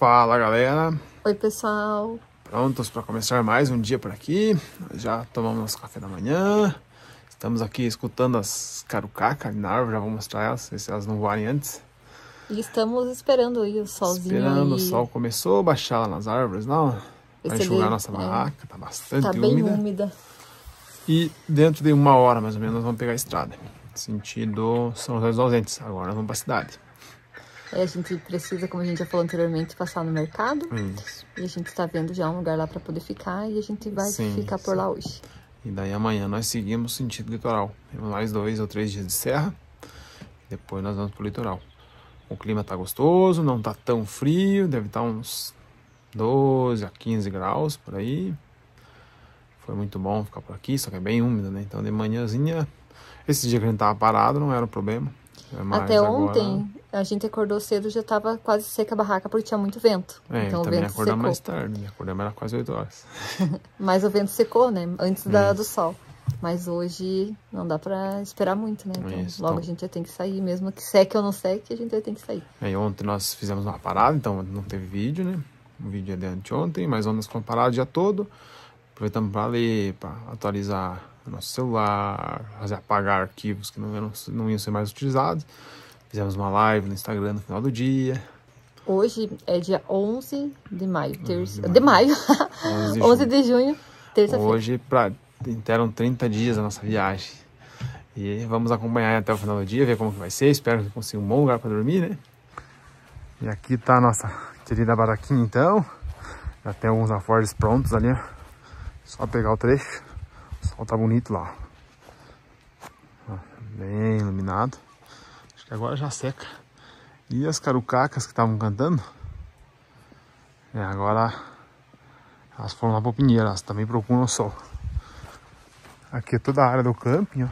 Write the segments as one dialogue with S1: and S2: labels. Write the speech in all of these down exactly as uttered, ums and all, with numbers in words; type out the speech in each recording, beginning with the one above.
S1: Fala, galera.
S2: Oi, pessoal.
S1: Prontos para começar mais um dia por aqui. Nós já tomamos nosso café da manhã. Estamos aqui escutando as carucacas ali na árvore. Já vou mostrar elas, ver se elas não voarem antes.
S2: E estamos esperando aí o solzinho.
S1: Esperando,
S2: aí.
S1: O sol começou a baixar lá nas árvores, não? Para enxugar
S2: ele,
S1: nossa barraca,
S2: é,
S1: tá bastante
S2: tá
S1: úmida.
S2: bem úmida.
S1: E dentro de uma hora, mais ou menos, nós vamos pegar a estrada. Sentido São José dos Ausentes. Agora nós vamos para a cidade.
S2: Aí a gente precisa, como a gente já falou anteriormente, passar no mercado.
S1: Isso.
S2: E a gente tá vendo já um lugar lá para poder ficar. E a gente vai
S1: Sim,
S2: ficar por
S1: sim.
S2: lá hoje.
S1: E daí amanhã nós seguimos sentido litoral. Temos mais dois ou três dias de serra. Depois nós vamos pro litoral. O clima tá gostoso, não tá tão frio. Deve estar uns doze a quinze graus por aí. Foi muito bom ficar por aqui, só que é bem úmido, né? Então de manhãzinha, esse dia que a gente tava parado não era um problema. Mas
S2: Até
S1: agora...
S2: ontem, a gente acordou cedo, já tava quase seca a barraca, porque tinha muito vento.
S1: É,
S2: então o
S1: também
S2: vento
S1: acordamos
S2: secou.
S1: mais tarde, né? Acordamos era quase oito horas.
S2: Mas o vento secou, né? Antes da, do sol. Mas hoje não dá pra esperar muito, né? Então
S1: Isso,
S2: logo
S1: então...
S2: a gente já tem que sair, mesmo que seque ou não seque, a gente vai ter que sair.
S1: Aí ontem nós fizemos uma parada, então não teve vídeo, né? O vídeo é de anteontem, mas ontem nós ficamos parados o dia todo. Aproveitamos para ler, para atualizar o nosso celular, fazer apagar arquivos que não, eram, não iam ser mais utilizados. Fizemos uma live no Instagram no final do dia.
S2: Hoje é dia onze de maio, terça...
S1: de
S2: de maio,
S1: onze de
S2: onze de junho, terça-feira.
S1: Hoje pra... interam trinta dias a nossa viagem. E vamos acompanhar até o final do dia, ver como que vai ser. Espero que consiga um bom lugar para dormir, né? E aqui tá a nossa querida barraquinha, então. Já tem alguns aforjes prontos ali, ó. Só pegar o trecho. O sol tá bonito lá, ó. Bem iluminado. Acho que agora já seca. E as carucacas que estavam cantando, é, agora elas foram lá pro pinheiro. Elas também procuram o sol. Aqui é toda a área do camping, ó.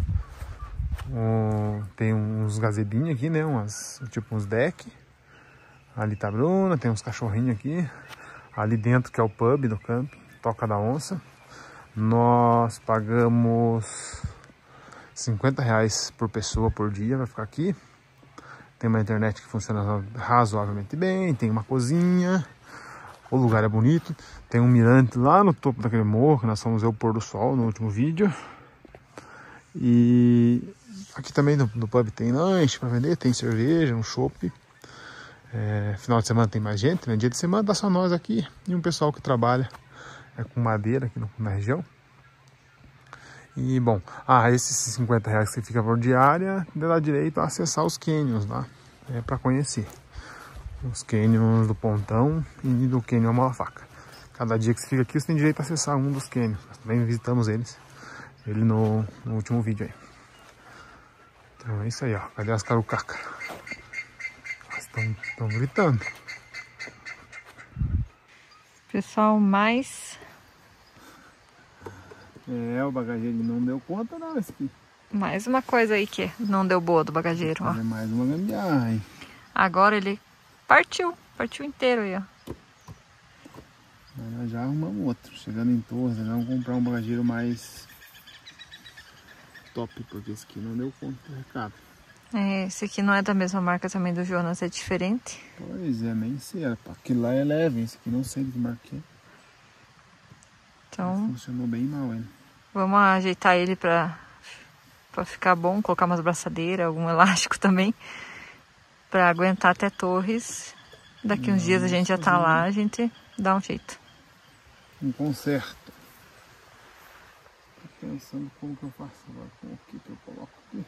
S1: Um, tem uns gazebinhos aqui, né? Umas, tipo uns deck. Ali tá a Bruna, tem uns cachorrinhos aqui. Ali dentro que é o pub do camping, Toca da Onça. Nós pagamos cinquenta reais por pessoa por dia, vai ficar aqui. Tem uma internet que funciona razoavelmente bem, tem uma cozinha. O lugar é bonito. Tem um mirante lá no topo daquele morro, que nós fomos ver o pôr do sol no último vídeo. E aqui também no, no pub tem lanche para vender, tem cerveja, um chopp. É, final de semana tem mais gente, né? Dia de semana dá só nós aqui e um pessoal que trabalha é, com madeira aqui no, na região. E bom, ah, esses cinquenta reais que fica por diária dá direito a acessar os canyons lá, é, para conhecer. Os canyons do Pontão e do Canyon Malafaca. Cada dia que você fica aqui, você tem direito a acessar um dos canyons. Nós também visitamos eles. Ele no, no último vídeo aí. Então é isso aí, ó. Cadê as carucacas? Elas estão gritando.
S2: Pessoal, mais...
S1: É, o bagageiro não deu conta não, esse aqui.
S2: mais uma coisa aí que não deu boa do bagageiro, ó.
S1: É mais uma gambiarra, hein?
S2: Agora ele partiu, partiu inteiro aí, ó.
S1: Nós já arrumamos outro. Chegando em Torres, nós vamos comprar um bagageiro mais top, porque esse aqui não deu conta do recado.
S2: É, esse aqui não é da mesma marca também do Jonas, é diferente.
S1: Pois é, nem sei. Aquele lá é leve, esse aqui não sei de que marca é.
S2: Então,
S1: funcionou bem mal ele.
S2: Vamos ajeitar ele pra, pra ficar bom, colocar umas braçadeiras, algum elástico também, pra aguentar até Torres. Daqui uns dias a gente já tá lá, a gente dá um jeito.
S1: Um conserto. Tô pensando como que eu faço agora, com o que que eu coloco aqui.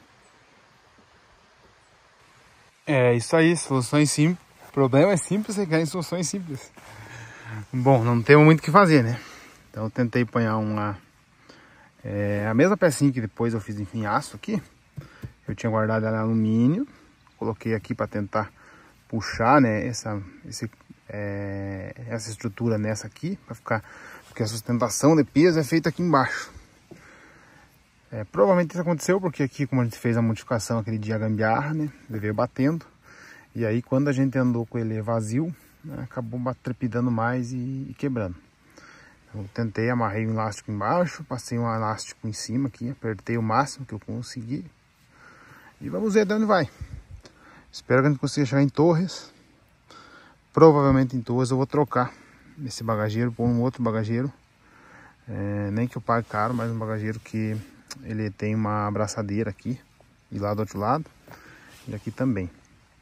S1: É isso aí, soluções simples. O problema é simples, você quer soluções simples. Bom, não temos muito o que fazer, né? Então eu tentei pôr uma... É, a mesma pecinha que depois eu fiz em aço aqui. Eu tinha guardado ela em alumínio. Coloquei aqui para tentar puxar, né, essa, esse, é, essa estrutura nessa aqui. Para ficar... Porque a sustentação de peso é feita aqui embaixo. É, provavelmente isso aconteceu porque aqui, como a gente fez a modificação aquele dia gambiarra, né, ele veio batendo. E aí quando a gente andou com ele vazio, né, acabou trepidando mais e, e quebrando. Eu tentei, amarrei um elástico embaixo, passei um elástico em cima aqui, apertei o máximo que eu consegui. E vamos ver de onde vai. Espero que a gente consiga chegar em Torres provavelmente em Torres eu vou trocar esse bagageiro por um outro bagageiro. É, nem que eu pague caro, mas um bagageiro que ele tem uma abraçadeira aqui e lá do outro lado e aqui também.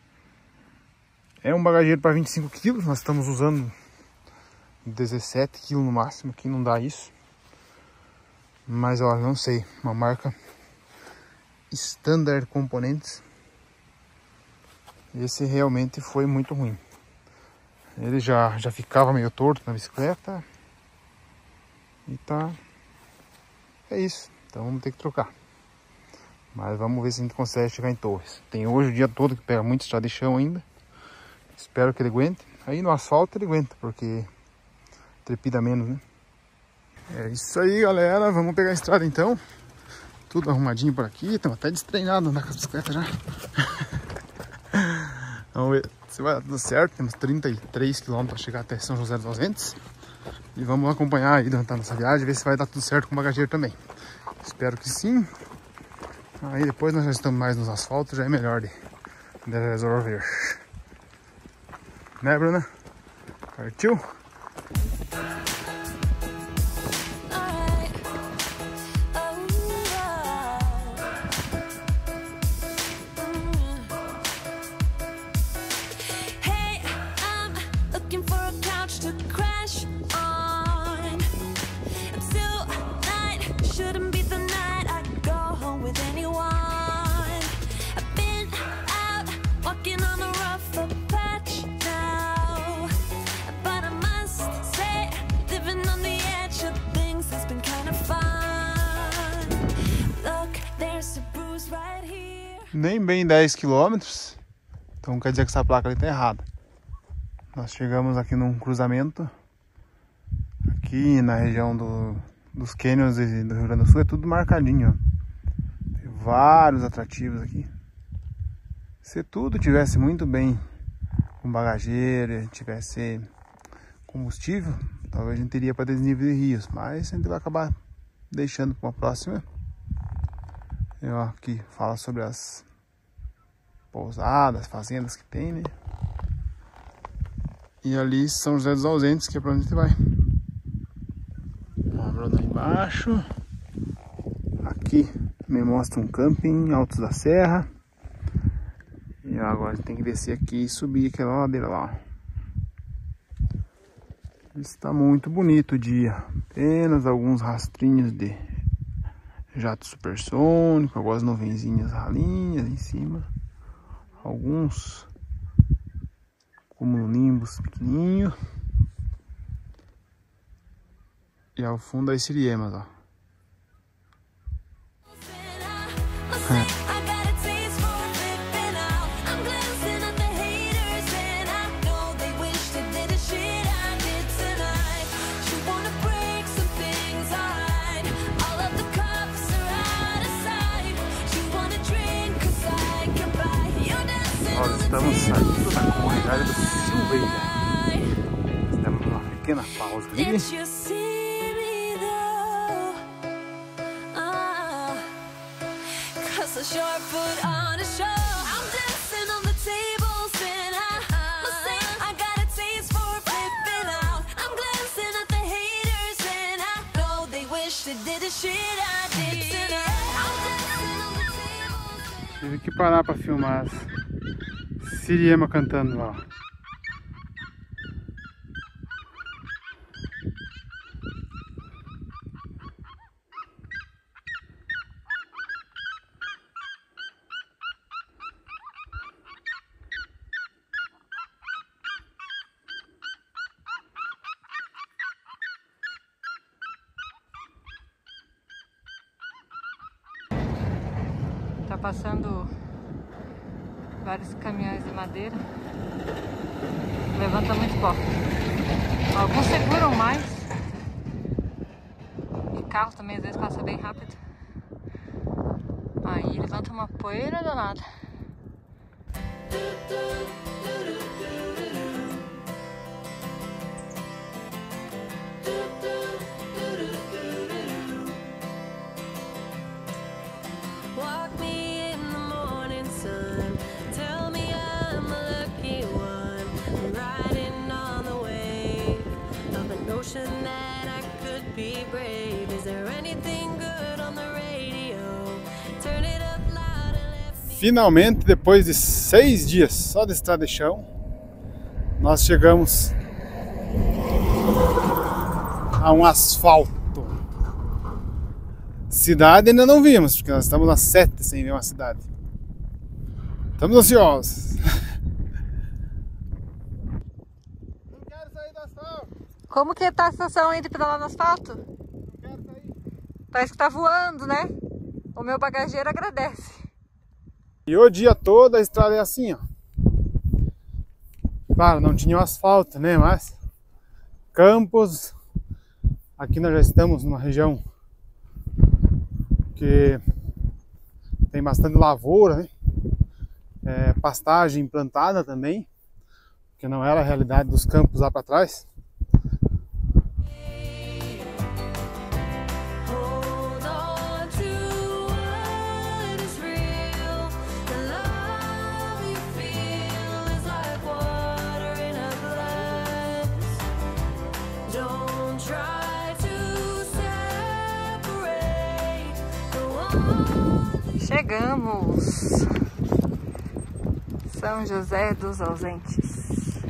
S1: É um bagageiro para vinte e cinco quilos, nós estamos usando dezessete quilos no máximo, aqui não dá isso. Mas ó, não sei, uma marca Standard Components. Esse realmente foi muito ruim. Ele já, já ficava meio torto na bicicleta. E tá... É isso. Então vamos ter que trocar. Mas vamos ver se a gente consegue chegar em Torres. Tem hoje o dia todo que pega muito estrada de chão ainda. Espero que ele aguente. Aí no asfalto ele aguenta, porque trepida menos, né? É isso aí, galera. Vamos pegar a estrada então. Tudo arrumadinho por aqui. Estamos até destreinados andar com a bicicleta já. Vamos ver se vai dar tudo certo. Temos trinta e três quilômetros para chegar até São José dos Ausentes. E vamos acompanhar aí durante a nossa viagem, ver se vai dar tudo certo com o bagageiro também. Espero que sim. Aí depois nós já estamos mais nos asfaltos, já é melhor de, de resolver. Né, Bruna? Partiu? Nem bem dez quilômetros. Então quer dizer que essa placa ali tá errada. Nós chegamos aqui num cruzamento. Aqui na região do, dos canyons do Rio Grande do Sul é tudo marcadinho, ó. Tem vários atrativos aqui. Se tudo tivesse muito bem com bagageiro, tivesse combustível, talvez a gente teria para desnível de rios. Mas a gente vai acabar deixando para uma próxima. E, ó, aqui fala sobre as pousadas, fazendas que tem, né? E ali São José dos Ausentes, que é pra onde a gente vai. Ó, a Bruna aí embaixo. Aqui me mostra um camping, Altos da Serra. E ó, agora a gente tem que descer aqui e subir aquela ladeira lá. Está muito bonito o dia. Apenas alguns rastrinhos de jato supersônico, algumas nuvenzinhas ralinhas em cima. Alguns cumulonimbus pequenininho. E ao fundo as siriemas, ó. É. Nós estamos saindo da comunidade do Silveira. Estamos numa pequena pausa ali. Tive que parar para filmar as siriema cantando lá.
S2: Tá passando vários caminhões de madeira, levanta muito pó. Alguns seguram mais, e carro também às vezes passa bem rápido. Aí levanta uma poeira danada.
S3: Walk me in the morning sun, tell me I'm a lucky one, riding notion that I could be brave. Is there anything good on the radio? Turn it up loud and let me.
S1: Finalmente, depois de seis dias só de estrada de chão, nós chegamos a um asfalto. Cidade ainda não vimos, porque nós estamos às sete sem ver uma cidade. Estamos ansiosos. Não quero sair do asfalto.
S2: Como que tá a sensação aí de pedalar no asfalto?
S1: Não quero sair.
S2: Parece que tá voando, né? O meu bagageiro agradece.
S1: E o dia todo a estrada é assim, ó. Claro, não tinha o asfalto, né? Mas campos. Aqui nós já estamos numa região que tem bastante lavoura, né? É, pastagem plantada também, que não era a realidade dos campos lá para trás.
S3: Hold on to what is real. The love you feel is like water in a glass. Don't try to separate the one.
S2: Chegamos! São José dos Ausentes.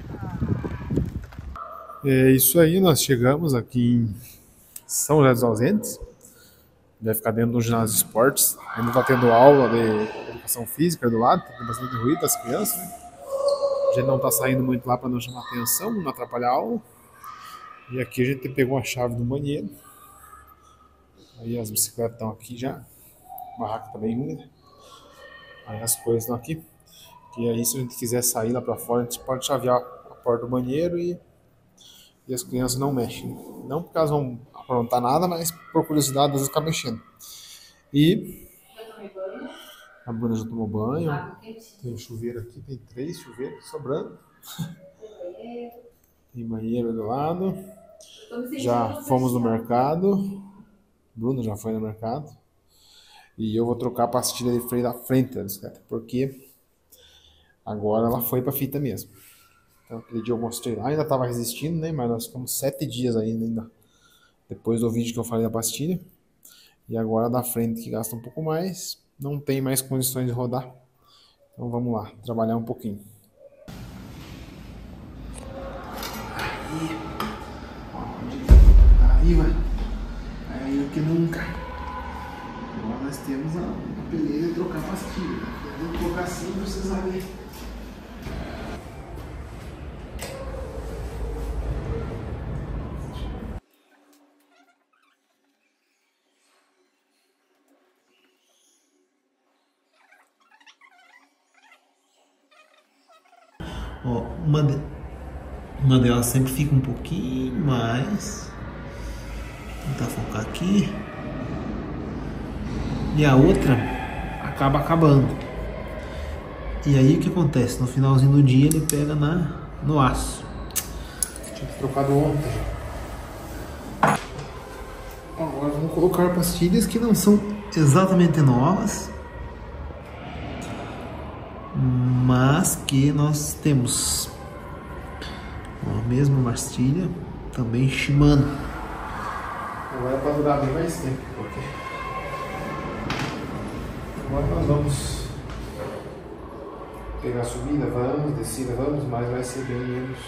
S1: É isso aí, nós chegamos aqui em São José dos Ausentes. Vai ficar dentro do ginásio de esportes. Ainda está tendo aula de educação física do lado, tem bastante ruído das crianças, né? A gente não está saindo muito lá para não chamar atenção, não atrapalhar a aula. E aqui a gente pegou a chave do banheiro. Aí as bicicletas estão aqui já. A barraca está bem úmida. Aí as coisas estão aqui. E aí, se a gente quiser sair lá para fora, a gente pode chavear a porta do banheiro e, e as crianças não mexem. Não porque elas vão aprontar nada, mas por curiosidade, às vezes ficar mexendo. E a Bruna já tomou banho. Tem chuveiro aqui, tem três chuveiros sobrando. Tem banheiro do lado. Já fomos no mercado. Bruna já foi no mercado. E eu vou trocar a pastilha de freio da frente da bicicleta, porque agora ela foi pra fita mesmo. Então aquele dia eu mostrei lá, ainda tava resistindo, né? Mas nós ficamos sete dias ainda, ainda depois do vídeo que eu falei da pastilha. E agora da frente, que gasta um pouco mais, não tem mais condições de rodar. Então vamos lá, trabalhar um pouquinho. Aí, aí, vai. Aí o que nunca. Agora nós temos a, a peleia de trocar pastilha. Vou colocar assim pra vocês verem.
S4: Ó, uma, de, uma delas sempre fica um pouquinho mais. Vou tentar focar aqui. E a outra acaba acabando. E aí o que acontece? No finalzinho do dia ele pega na, no aço.
S1: Tinha que trocado ontem.
S4: Agora vamos colocar pastilhas que não são exatamente novas, mas que nós temos a mesma pastilha, também Shimano.
S1: Agora é para durar bem mais tempo, porque agora nós vamos pegar a subida, vamos, descida, vamos, mas vai ser bem menos.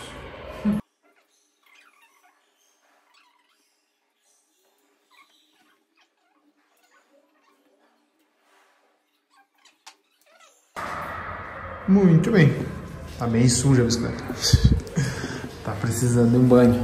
S4: Muito bem. Tá bem suja a bicicleta. Tá precisando de um banho.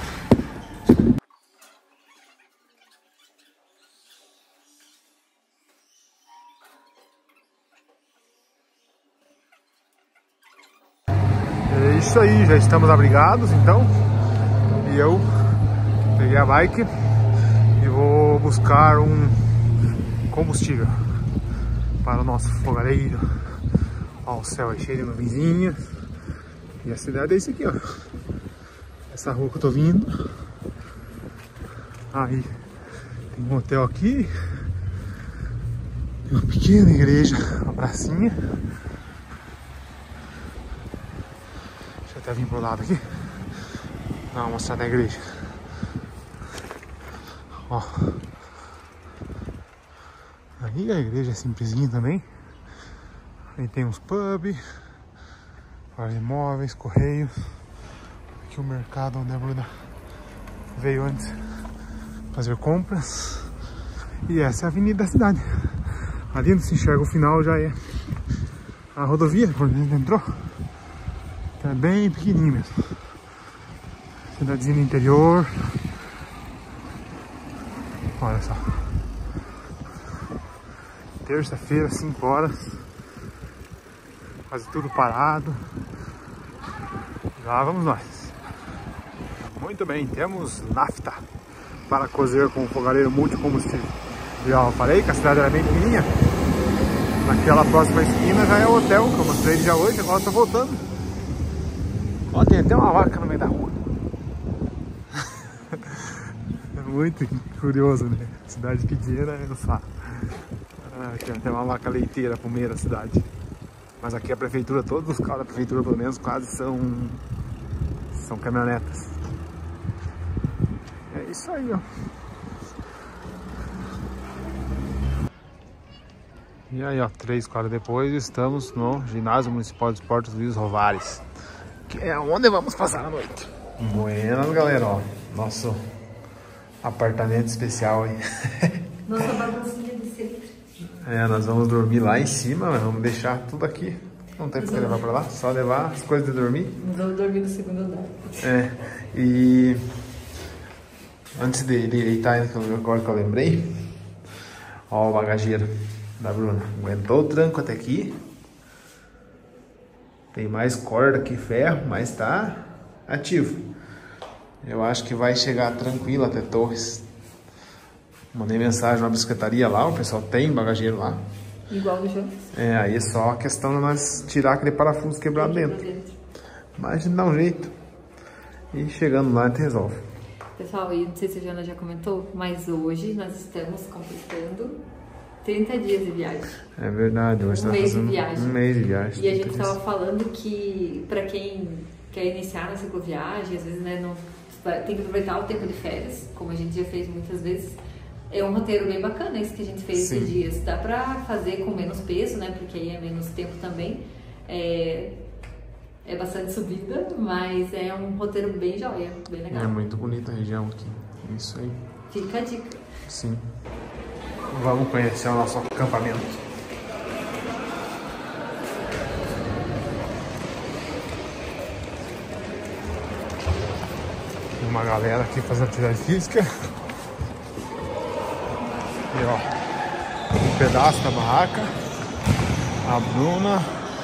S1: É isso aí, já estamos abrigados então. E eu peguei a bike e vou buscar um combustível para o nosso fogareiro. Ó, o céu é cheio de nuvenzinhas. E a cidade é isso aqui, ó. Essa rua que eu tô vindo. Aí tem um hotel aqui. Tem uma pequena igreja, uma pracinha. Deixa eu até vir pro lado aqui. Não, vou mostrar da igreja. Ó. Aí a igreja é simplesinha também. Aí tem uns pub, vários imóveis, correios. Aqui o mercado onde a Bruna veio antes fazer compras. E essa é a avenida da cidade. Ali onde se enxerga o final já é a rodovia, quando a gente entrou. Então é bem pequenininho mesmo. Cidadezinha do interior. Olha só. Terça-feira, cinco horas. Quase tudo parado. Lá vamos nós. Muito bem, temos nafta para cozer com fogareiro multicombustível. Já falei que a cidade era bem pequenininha. Naquela próxima esquina já é o hotel, que eu mostrei já hoje, agora tá voltando. Ó, tem até uma vaca no meio da rua. É muito curioso, né? Cidade pequena é no saco. Ah, aqui tem uma vaca leiteira pro meio da cidade. Mas aqui a prefeitura, todos os carros da prefeitura pelo menos quase são, são caminhonetas. É isso aí, ó. E aí, ó, três quadras depois, estamos no Ginásio Municipal de Esportes Luiz Rovares, que é onde vamos passar a noite. Buenas, galera, ó, nosso apartamento especial aí.
S2: Nossa baguncinha de sempre.
S1: É, nós vamos dormir lá em cima, mas vamos deixar tudo aqui. Não tem porque levar pra lá, só levar as coisas de dormir.
S2: Nós vamos dormir no segundo andar.
S1: É, e antes de, de deitar, agora que eu lembrei, ó o bagageiro da Bruna. Aguentou o tranco até aqui. Tem mais corda que ferro, mas tá ativo. Eu acho que vai chegar tranquilo até Torres. Mandei mensagem na bicicletaria lá, o pessoal tem bagageiro lá.
S2: Igual do João.
S1: É, aí é só a questão de nós tirar aquele parafuso quebrado dentro. Mas a gente dá um jeito. E chegando lá a gente resolve.
S2: Pessoal, e não sei se a Joana já comentou, mas hoje nós estamos completando trinta dias de viagem.
S1: É verdade, hoje
S2: Um
S1: tá
S2: mês de
S1: fazendo
S2: viagem.
S1: um mês de viagem.
S2: E a gente
S1: trinta dias.
S2: estava falando que para quem quer iniciar na cicloviagem, às vezes, né, não, tem que aproveitar o tempo de férias, como a gente já fez muitas vezes. É um roteiro bem bacana esse que a gente fez
S1: Sim.
S2: esses dias. Dá pra fazer com menos peso, né? Porque aí é menos tempo também. É, é bastante subida, mas é um roteiro bem joia, bem legal.
S1: É muito bonita a região aqui. Isso aí.
S2: Fica a dica.
S1: Sim. Vamos conhecer o nosso acampamento. Tem uma galera aqui fazendo atividade física. E ó, um pedaço da barraca, a Bruna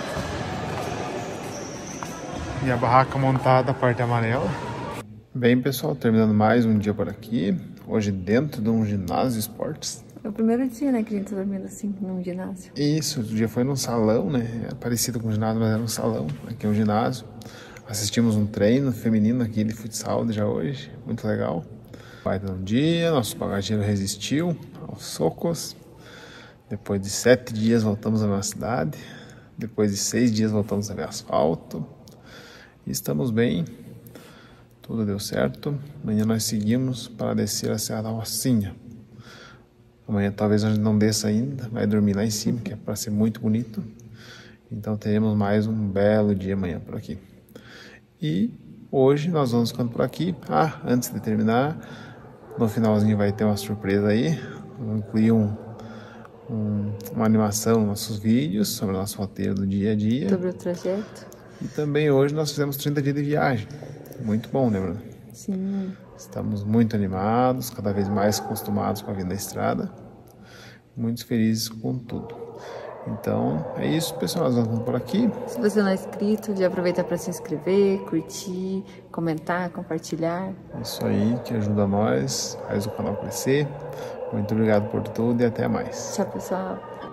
S1: e a barraca montada, a parte amarela. Bem, pessoal, terminando mais um dia por aqui, hoje dentro de um ginásio de esportes.
S2: É o primeiro dia, né, que a gente tá dormindo assim, num ginásio.
S1: Isso, o dia foi num salão, né, é parecido com o ginásio, mas era um salão, aqui é um ginásio. Assistimos um treino feminino aqui de futsal já hoje, muito legal. Vai dar um dia, nosso bagageiro resistiu aos socos. Depois de sete dias voltamos à nossa cidade. Depois de seis dias voltamos a ver asfalto. E estamos bem. Tudo deu certo. Amanhã nós seguimos para descer a Serra da Rocinha. Amanhã talvez a gente não desça ainda. Vai dormir lá em cima, que é para ser muito bonito. Então teremos mais um belo dia amanhã por aqui. E hoje nós vamos ficando por aqui. Ah, antes de terminar, no finalzinho vai ter uma surpresa aí. Vou incluir um, um, uma animação nos nossos vídeos sobre o nosso roteiro do dia a dia.
S2: Sobre o trajeto.
S1: E também hoje nós fizemos trinta dias de viagem. Muito bom, né, Bruna?
S2: Sim.
S1: Estamos muito animados, cada vez mais acostumados com a vida da estrada. Muito felizes com tudo. Então, é isso, pessoal. Nós vamos por aqui.
S2: Se você não é inscrito, já aproveita para se inscrever, curtir, comentar, compartilhar.
S1: Isso aí que ajuda nós, faz o canal crescer. Muito obrigado por tudo e até mais.
S2: Tchau, pessoal.